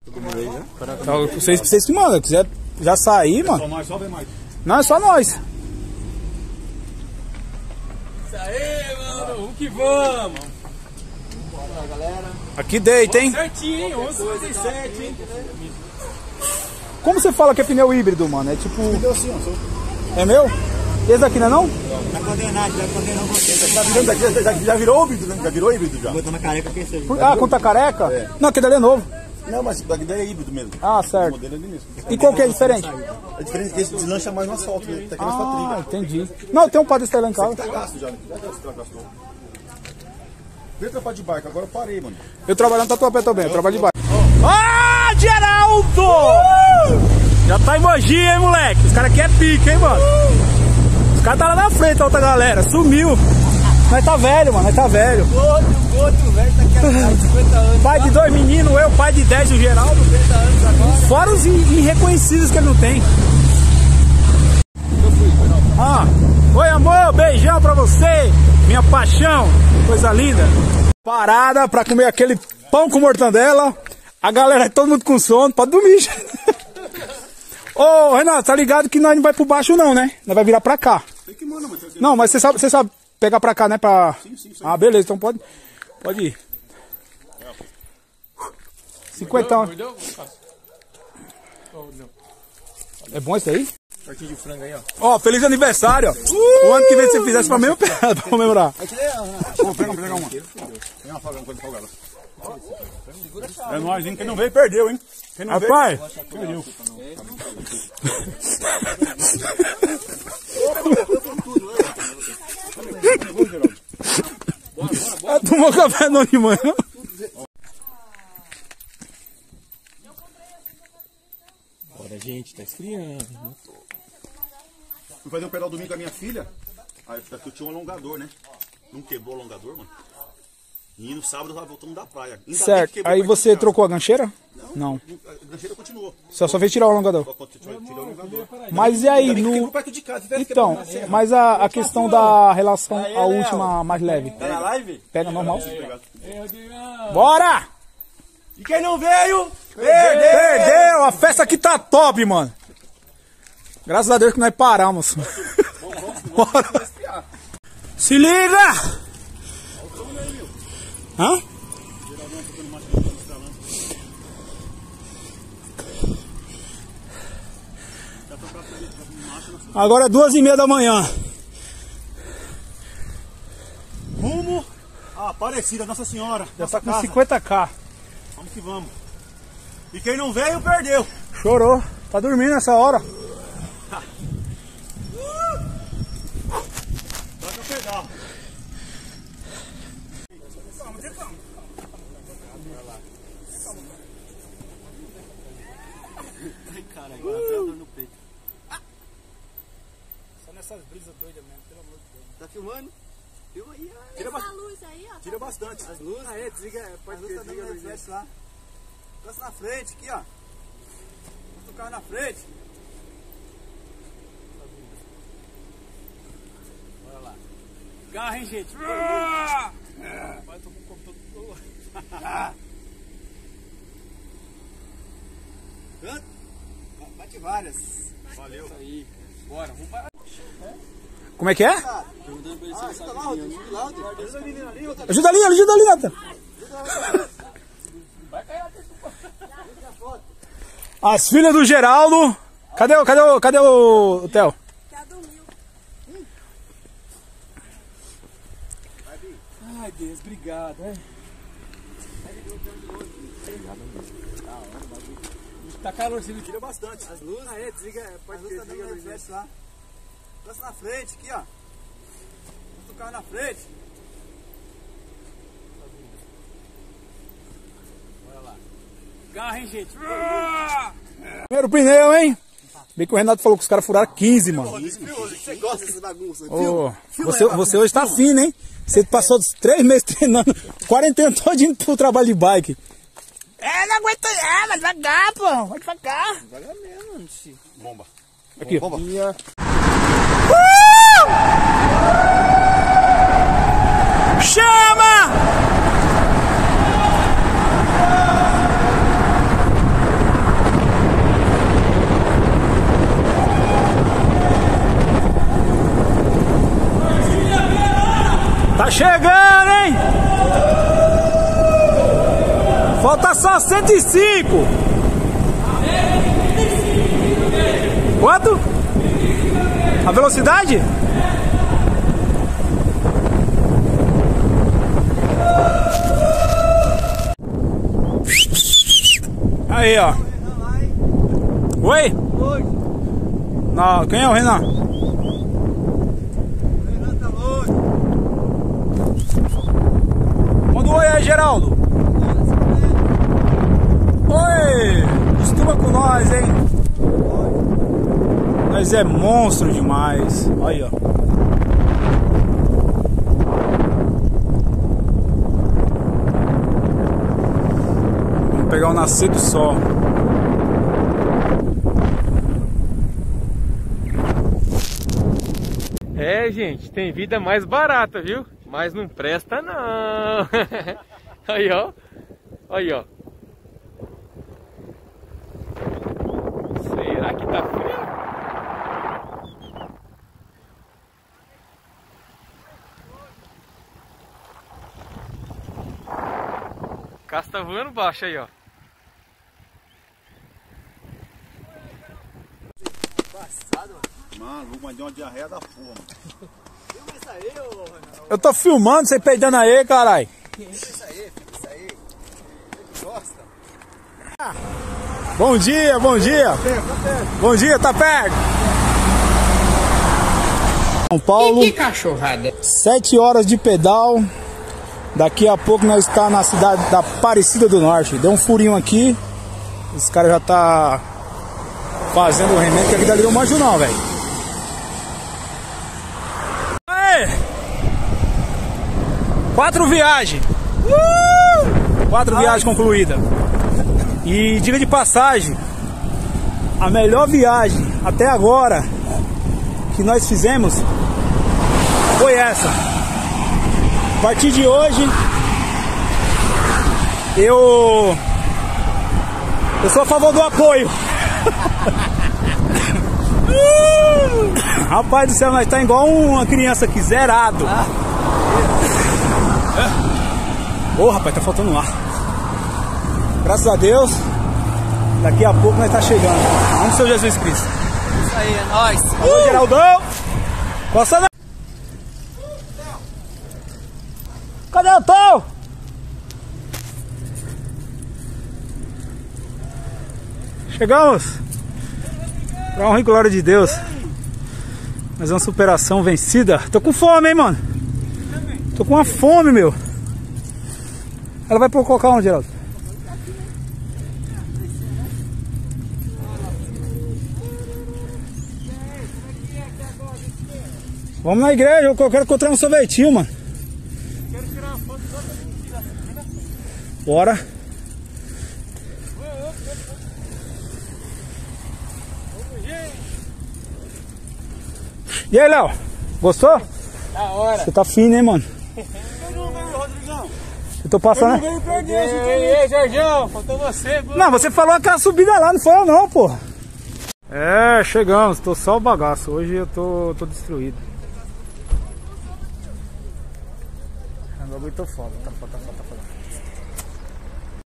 Vocês que mandam, quiser já sair, mano. Só nós, só vem mais. Não, é só nós. Isso aí, mano, vamos que vamos. Bora, galera. Aqui deita, hein? Certinho, hein? 11h17, hein? Como você fala que é pneu híbrido, mano? É tipo... Pneu assim, ó. É meu? Esse aqui não é não? Tá condenado você. Tá virando aqui, já virou híbrido, né? Já virou híbrido já. Botando careca que é isso aí. Ah, quando tá careca? É. Não, aquele ali é novo. Não, mas daqui daí é híbrido mesmo. Ah, O certo. modelo é ali mesmo. E qual que é diferente? É diferente que esse deslancha mais no asfalto, né? Tá aqui na Ah, trilha. entendi. Não, tem um par desse lá em casa. Tá gasto já, né? Já gastou. Veio trabalhar de barco, agora eu parei, mano. Eu trabalho no Tatuapé também, eu trabalho de baixo. Ah, Geraldo! Já tá em Mogi, hein, moleque? Os caras aqui é pique, hein, mano? Os caras tá lá na frente, a outra galera. Sumiu. Nós tá velho, mano, nós tá velho. Outro velho tá aqui atrás, 50 anos. Pai de 2 meninos, eu, pai de 10, o Geraldo. 50 anos agora. Fora os irreconhecidos que ele não tem. Ah, oi amor, beijão pra você, minha paixão, coisa linda. Parada pra comer aquele pão com mortandela. A galera, todo mundo com sono, pode dormir. Ô Renato, tá ligado que nós não vai por baixo não, né? Nós vai virar pra cá. Não, mas você sabe pegar pra cá, né? Pra... Sim. Ah, beleza, então pode ir. 50. É bom isso aí? Partinho de frango aí, ó. Ó, feliz aniversário, ó. O ano que vem você fizesse pra mesma piada, pra comemorar. Pega uma. Tem uma coisa salgada. É nóis, hein? Quem não veio, perdeu, hein? Quem não Rapaz, veio, perdeu. tomou café não de manhã. Bora, gente, tá esfriando. Fui fazer um pedal domingo com a minha filha. Aí eu tinha um alongador, né? Não quebrou o alongador, mano. E no sábado eu tava voltando da praia. Ainda Certo, aí você trocou a gancheira? Não. A gancheira continuou. Só fez tirar o alongador. Tirou o alongador. Mas e aí, Quebrou no... perto de casa. Então, mas a questão da relação, a última mais leve. Tá na live? Pega normal. Bora! E quem não veio? Perdeu! A festa aqui tá top, mano. Graças a Deus que nós paramos. Bora. Se liga! Hã? Agora é 2h30 da manhã. Rumo à Aparecida, Nossa Senhora. Já tá com 50k. Vamos que vamos. E quem não veio, perdeu. Chorou. Tá dormindo nessa hora. Toca o pedal. Cara, agora tá dor no peito. Só nessas brisas doidas mesmo, pelo amor de Deus. Tá filmando? Filma aí, Tira, Essa luz aí, ó. tira bastante. as luzes. Ah, é, desliga, pode Tá dando reflexo lá. Passa na frente, aqui, ó. Passa o carro na frente. Bora lá. Garra, hein, gente? Vai, tô com o corpo todo... Bate várias. Valeu. Isso aí. Bora, vamos parar. Como é que é? Perguntando pra ele se ele sabe vinho. Ajuda ali, Nathan. As filhas do Geraldo. Cadê o Theo? Já dormiu. Ai, Deus, obrigado, hein? Tá calorzinho, tira bastante. As luzes. Ah, é, desliga, pode Tá dando reflexo lá. Passa na frente, aqui, ó. Passa o carro na frente. Bora lá. Garra, hein, gente? Primeiro pneu, hein? Bem que o Renato falou que os caras furaram 15, mano. Você gosta dessa bagunça? Ô, você hoje tá fino, hein? Você passou 3 meses treinando, quarentena todinho pro trabalho de bike. Não aguento, mas devagar, pô. Vai devagar. Devagar mesmo, mano. Bomba. Aqui, Bomba. Chama! chegando, hein? Falta só 105. Quanto? A velocidade? Aí, ó. Oi? Oi. Não, quem é o Renan? Renan tá longe. Manda um oi aí, Geraldo. Oi! Costuma com nós, hein? Nós é monstro demais. Aí, ó. Vamos pegar o nascer do sol. É, gente, tem vida mais barata, viu? Mas não presta, não. Aí, ó. Aí, ó. Será que tá frio? O caça tá voando baixo aí, ó. Mano, vou mandar uma diarreia da porra, mano. Filma isso aí, ô Renan. Eu tô filmando, você peidando aí, carai. Filma isso aí, filma isso aí. Você gosta? Bom dia, bom dia. Tá perto. Bom dia, tá perto. São Paulo, Que cachorrada. 7 horas de pedal. Daqui a pouco nós está na cidade da Aparecida do Norte. Deu um furinho aqui. Esse cara já tá fazendo o remendo, que aqui dali eu manjo não, velho. Aê! 4 viagens. 4 viagens concluídas. E diga de passagem, a melhor viagem até agora que nós fizemos foi essa. A partir de hoje eu sou a favor do apoio. Rapaz do céu, nós tá igual uma criança aqui, zerado. Ô, rapaz, tá faltando ar. Graças a Deus, daqui a pouco nós tá chegando. Vamos do Senhor Jesus Cristo. Isso aí, é nóis. Alô, Geraldão! Costa não! Cadê o Tom? Chegamos! Pra honra e glória de Deus. Mas é uma superação vencida. Tô com fome, hein, mano? Tô com uma fome, meu. Ela vai colocar onde, Geraldo? Vamos na igreja, eu quero encontrar um sorvetinho, mano. Quero tirar uma foto só pra gente. Bora. E aí, Léo? Gostou? Da hora. Você tá fino, hein, mano? Rodrigão. Eu tô passando. Ei, Jorjão, faltou você, pô. Não, você falou aquela subida lá, não foi eu não, porra. É, chegamos, tô só o bagaço. Hoje eu tô destruído. O bagulho tô foda, tá foda.